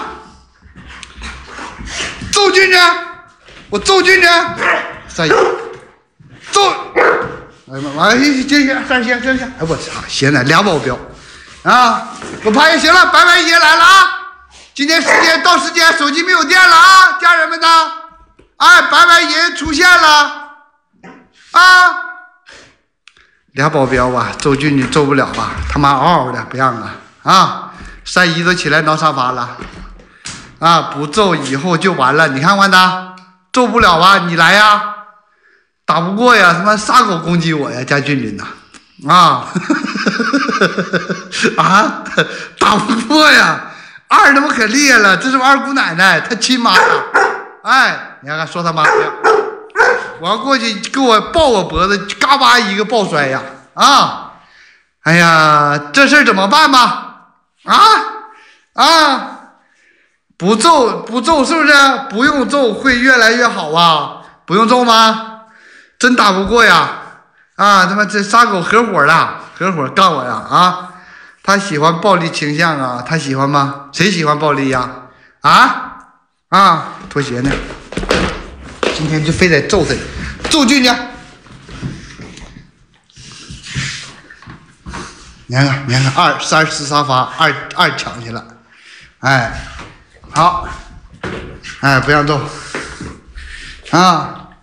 揍俊俊！我揍俊俊！三爷，揍！哎呀妈！哎，这些三爷，这些，哎我操！现在俩保镖啊！我拍行了，白白爷来了啊！今天时间到时间，手机没有电了啊！家人们呢？哎，白白爷出现了啊！俩保镖啊，揍俊俊揍不了吧？他妈嗷嗷的不让啊啊！三姨都起来挠沙发了啊！不揍以后就完了。你看完他揍不了啊？你来呀，打不过呀！他妈撒狗攻击我呀，家俊俊呐啊啊！打不过呀！二他妈可厉害了，这是我二姑奶奶，她亲妈呀！哎，你看看说他妈的。我要过去给我抱我脖子，嘎巴一个抱摔呀！啊，哎呀，这事儿怎么办吧？啊啊，不揍不揍是不是？不用揍会越来越好啊？不用揍吗？真打不过呀！啊，他妈这仨狗合伙了，合伙干我呀！啊，他喜欢暴力倾向啊？他喜欢吗？谁喜欢暴力呀？啊啊，拖鞋呢？今天就非得揍他，揍俊俊！你看看，你看看，二三吃沙发，二二抢去了，哎，好，哎，不让揍，啊，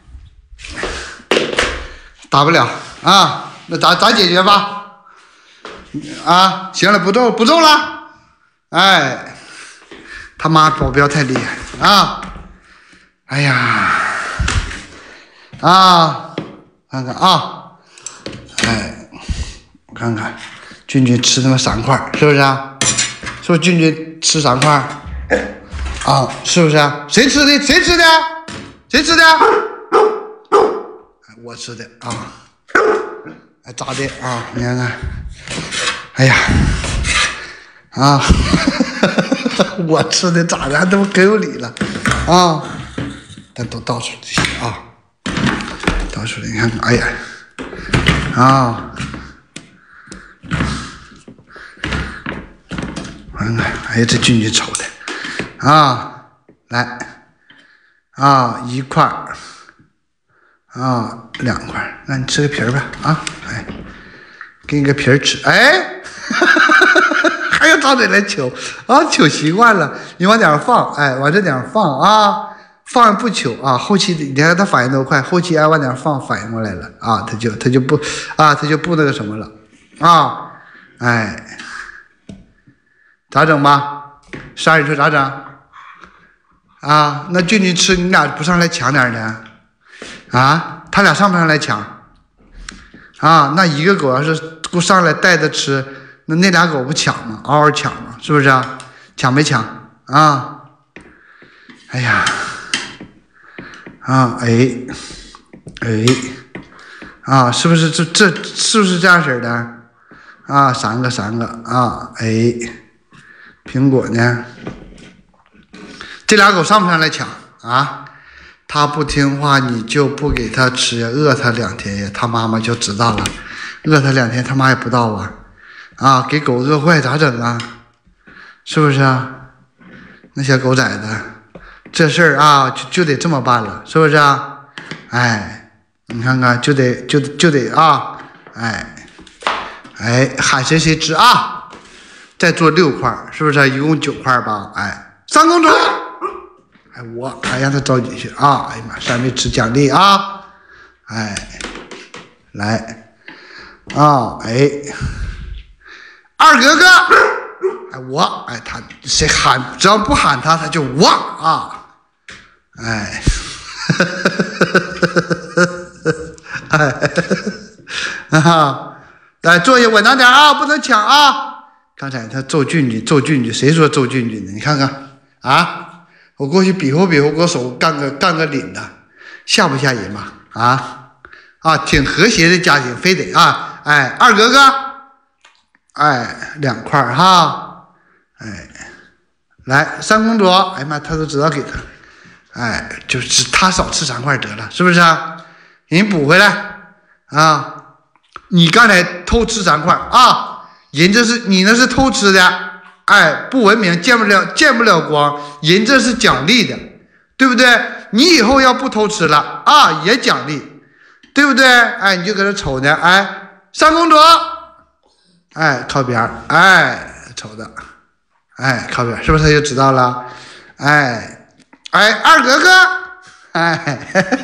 打不了啊，那咋咋解决吧？啊，行了，不揍不揍了，哎，他妈保镖太厉害啊，哎呀。啊，看看啊，哎，我看看，俊俊吃他妈三块，是不是啊？是不是俊俊吃三块？啊，是不是啊？谁吃的？谁吃的？谁吃的？我吃的啊！哎，咋的啊？你看看，哎呀，啊，我吃的咋的？还他妈可有理了啊！但都倒出这些啊。倒出来，你看看，哎呀，啊，看看，哎呀，这俊俊瞅的，啊，来，啊，一块儿，啊，两块儿，那你吃个皮儿吧，啊，哎，给你个皮儿吃，哎，还要张嘴来求，啊，求习惯了，你往点上放，哎，往这点上放啊。放不求啊，后期你看他反应都快，后期挨往点放反应过来了啊，他就他就不啊，他就不那个什么了啊，哎，咋整吧？莎，你说咋整？啊，那俊俊吃，你俩不上来抢点呢？啊，他俩上不上来抢？ 啊，那一个狗要是上来带着吃，那那俩狗不抢吗？嗷嗷抢吗？是不是啊？抢没抢啊？哎呀，啊，哎，哎，啊，是不是这这是不是这样式的？啊，三个三个啊，哎，苹果呢？这俩狗上不上来抢啊？它不听话，你就不给它吃呀，饿它两天呀，它妈妈就知道了。饿它两天，他妈也不知道啊，啊，给狗饿坏咋整啊？是不是啊？那小狗崽子，这事儿啊，就就得这么办了，是不是啊？哎，你看看，就得就就得啊，哎，哎，喊谁谁吃啊？再做六块，是不是、啊？一共九块吧？哎，三公主。哎，我还让他着急去啊！哎呀妈，三位吃奖励啊！哎，来啊！哎，二哥哥，哎我哎他谁喊只要不喊他他就我啊！哎，哎，啊！来坐下稳当点啊，不能抢啊！刚才他揍俊俊，揍俊俊，谁说揍俊俊的？你看看啊！我过去比划比划，我手干个干个领的，吓不吓人嘛？啊啊，挺和谐的家庭，非得啊，哎，二哥哥，哎，两块哈，哎，来三公主，哎呀妈，他都知道给他，哎，就是他少吃三块得了，是不是啊？给你补回来啊！你刚才偷吃三块啊，人这是你那是偷吃的。哎，不文明，见不了见不了光，人这是奖励的，对不对？你以后要不偷吃了啊，也奖励，对不对？哎，你就搁这瞅呢，哎，三公主，哎，靠边，哎，瞅着，哎，靠边，是不是他就知道了？哎，哎，二哥哥，哎，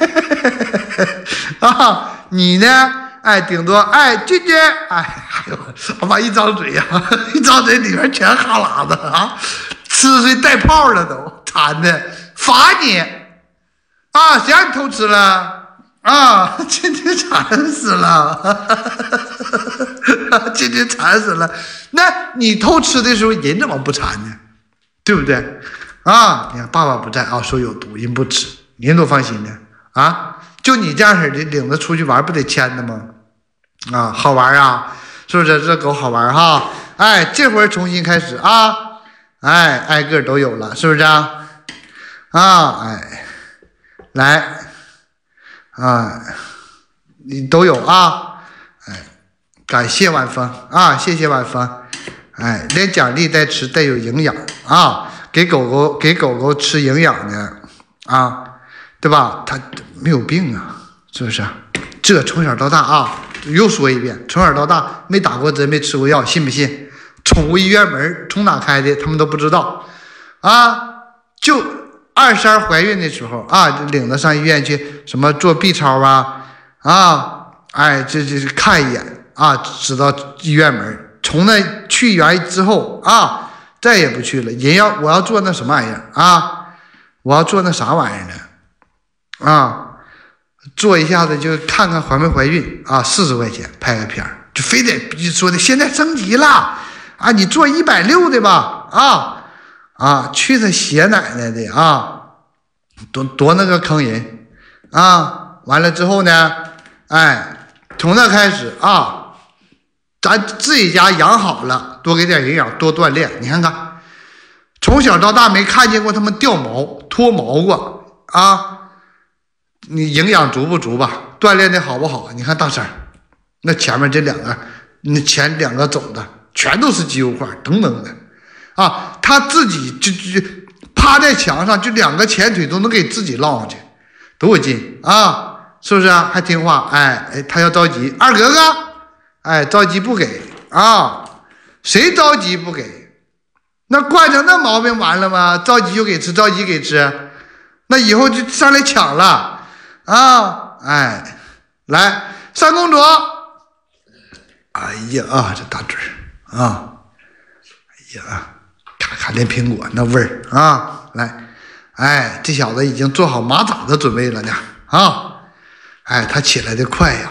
啊，你呢？哎，顶多哎，俊俊，哎，哎呦，我妈一张嘴呀、啊，一张嘴里面全哈喇子啊，吃水带泡了都，馋的，罚你啊！谁让你偷吃了啊？俊俊馋死了，俊俊馋死了。那你偷吃的时候，人怎么不馋呢？对不对？啊，你看爸爸不在啊，说有毒，人不吃，人多放心呢啊！就你这样式的，领着出去玩不得牵的吗？啊，好玩啊，是不是？这狗好玩哈！哎，这回重新开始啊！哎，挨个都有了，是不是啊？啊，哎，来，啊，你都有啊！哎，感谢万峰啊，谢谢万峰！哎，连奖励带吃带有营养啊，给狗狗给狗狗吃营养的啊，对吧？它没有病啊，是不是？这从小到大啊。又说一遍，从小到大没打过针，没吃过药，信不信？宠物医院门从哪开的，他们都不知道啊！就二三怀孕的时候啊，领着上医院去，什么做 B 超啊啊，哎，这这看一眼啊，知道医院门。从那去完之后啊，再也不去了。人要我要做那什么玩意儿啊？我要做那啥玩意儿呢？啊！做一下子就看看怀没怀孕啊，四十块钱拍个片就非得说的现在升级了啊，你做一百六的吧啊啊，去他血奶奶的啊，多多那个坑人啊！完了之后呢，哎，从那开始啊，咱自己家养好了，多给点营养，多锻炼。你看看，从小到大没看见过他们掉毛脱毛过啊。你营养足不足吧？锻炼的好不好？你看大三，那前面这两个，那前两个走的全都是肌肉块，等等的，啊，他自己就就趴在墙上，就两个前腿都能给自己落上去，多有劲啊！是不是啊？还听话？哎哎，他要着急，二哥哥，哎，着急不给啊？谁着急不给？那惯成那毛病完了吗？着急就给吃，着急给吃，那以后就上来抢了。啊，哎，来，三公主，哎呀啊，这大嘴儿啊，哎呀，咔咔连苹果那味儿啊，来，哎，这小子已经做好马爪子准备了呢啊，哎，他起来的快呀，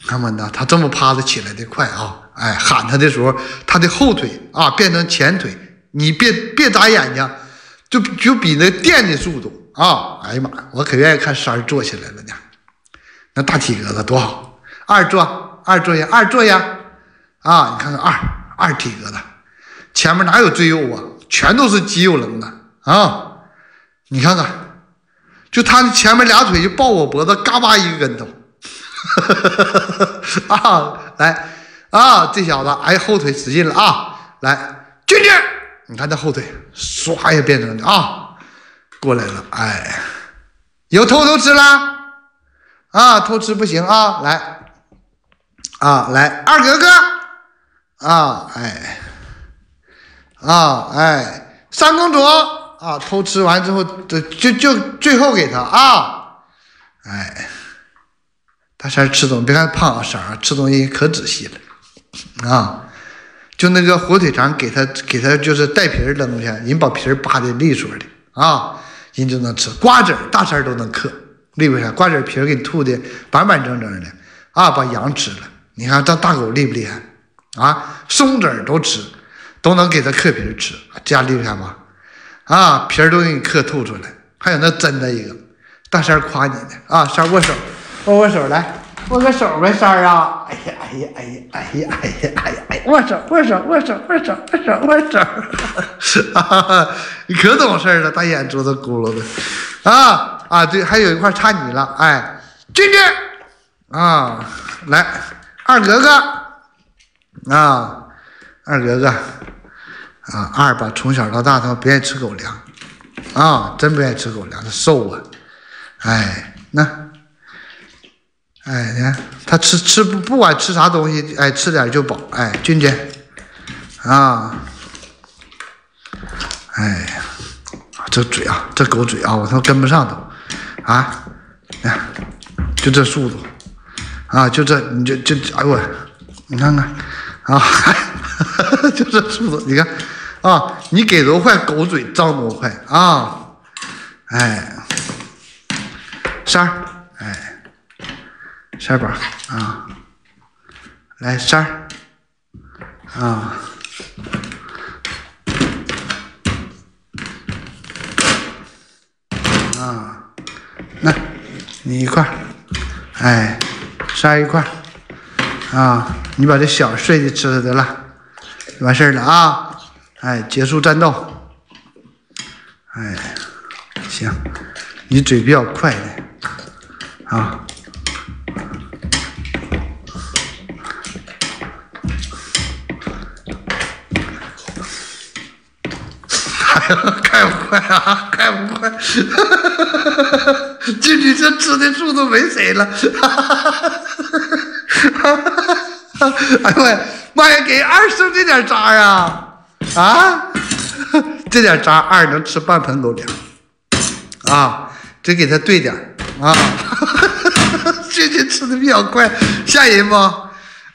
看没呢？他这么趴着起来的快啊！哎，喊他的时候，他的后腿啊变成前腿，你别别眨眼睛，就就比那电的速度啊！哎呀妈，我可愿意看三儿坐起来了呢，那大体格子多好！二坐，二坐呀，二坐呀！啊，你看看二二体格子，前面哪有赘肉啊？全都是肌肉棱子啊！你看看，就他前面俩腿就抱我脖子，嘎巴一个跟头。啊，来啊，这小子，哎，后腿使劲了啊！来，俊俊，你看这后腿，唰也变成啊，过来了，哎，有偷偷吃啦？啊，偷吃不行啊！来，啊，来，二哥哥，啊，哎，啊，哎，三公主啊，偷吃完之后，就就就最后给他啊，哎。大三吃东西，别看胖啊，三儿吃东西可仔细了啊！就那个火腿肠，给他给他就是带皮儿扔下，人把皮儿扒的利索的啊，人就能吃。瓜子大三都能嗑，厉不厉害？瓜子皮儿给你吐的板板正正的啊，把羊吃了。你看这大狗厉不厉害啊？松子都吃，都能给他嗑皮儿吃，这样厉害吗？啊，皮儿都给你嗑吐出来。还有那真的一个，大三夸你呢啊，三握手。握握手来，握个手呗，三儿啊！哎呀，哎呀，哎呀，哎呀，哎呀，哎呀，哎，握手，握手，握手，握手，握手，握手，你可懂事了，大眼珠子咕噜的，啊啊，对，还有一块差你了，哎，俊俊，啊，来，二格格，啊，二格格，啊，二吧，从小到大他不愿意吃狗粮，啊，真不愿意吃狗粮，他瘦啊，哎，那。哎，你看他吃吃不不管吃啥东西，哎，吃点就饱。哎，俊俊，啊，哎，这嘴啊，这狗嘴啊，我他妈跟不上都，啊，哎，就这速度，啊，就这，你就就，哎我，你看看，啊，就这速度，你看，啊，你给多快，狗嘴张多快啊，哎，三儿，哎。三宝啊，来三儿啊，啊，那你一块儿，哎，三儿一块儿啊，你把这小碎的吃了得了，完事儿了啊，哎，结束战斗，哎，行，你嘴比较快的啊。快不快啊？快不快？俊俊这吃的速度没谁了。哎呦喂，妈呀！给二剩这点渣呀！啊，这点渣二能吃半盆狗粮啊！得给他兑点啊！俊俊吃的比较快，吓人不？啊！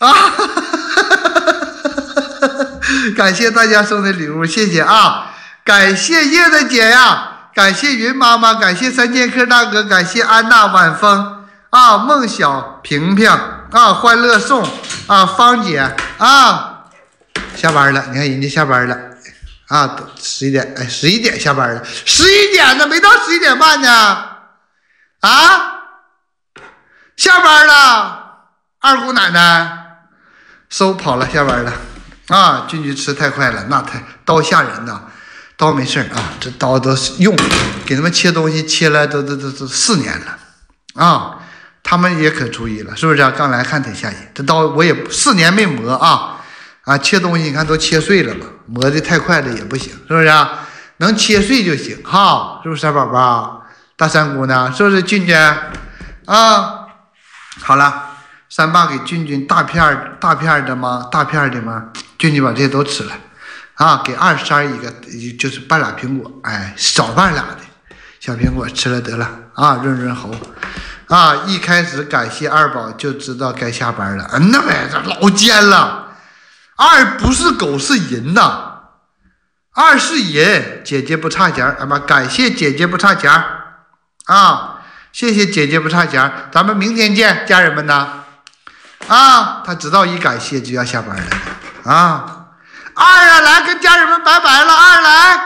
感谢大家送的礼物，谢谢啊！感谢叶子姐呀，感谢云妈妈，感谢三剑客大哥，感谢安娜晚风啊，孟小平平啊，欢乐颂啊，芳姐啊，下班了，你看人家下班了啊，十一点，哎，十一点下班了，十一点呢，没到十一点半呢，啊，下班了，二姑奶奶收跑了，下班了啊，俊俊吃太快了，那太刀吓人呐。刀没事啊，这刀都用，给他们切东西切了都都都都四年了，啊，他们也可注意了，是不是啊？刚来看挺吓人，这刀我也四年没磨啊，啊，切东西你看都切碎了嘛，磨的太快了也不行，是不是啊？能切碎就行哈，是不是三宝宝？大三姑娘是不是俊俊啊？好了，三爸给俊俊大片大片的吗？大片的吗？俊俊把这些都吃了。啊，给二三一个，就是半俩苹果，哎，少半俩的小苹果吃了得了啊，润润喉啊！一开始感谢二宝就知道该下班了，嗯呐呗，这老奸了。二不是狗是人呐，二是人，姐姐不差钱儿，啊妈，感谢姐姐不差钱儿啊，谢谢姐姐不差钱儿，咱们明天见，家人们呐啊，他知道一感谢就要下班了啊。二啊，来跟家人们拜拜了，二来，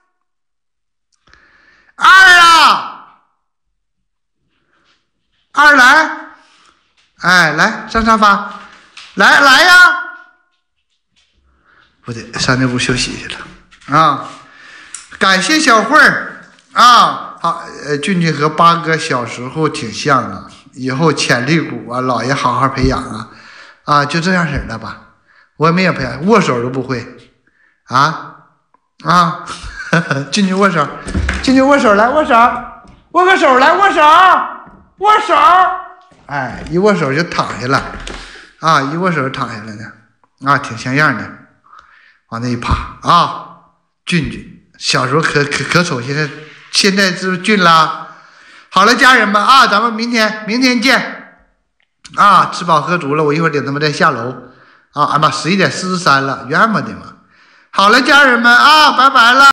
二啊，二来，哎，来上沙发，来来呀，不对，上那屋休息去了啊。感谢小慧儿啊，好，呃，俊俊和八哥小时候挺像啊，以后潜力股啊，姥爷好好培养啊，啊，就这样式的吧，我也没有培养，握手都不会，啊啊，呵呵俊俊握手，俊俊握手来握手，握个手来握手，握手，哎，一握手就躺下了，啊，一握手就躺下了呢，啊，挺像样的，往那一趴啊，俊俊。小时候可可可丑，现在现在是不是俊了？好了，家人们啊，咱们明天明天见啊！吃饱喝足了，我一会儿领他们再下楼啊！俺妈十一点四十三了，冤么的嘛！好了，家人们啊，拜拜了。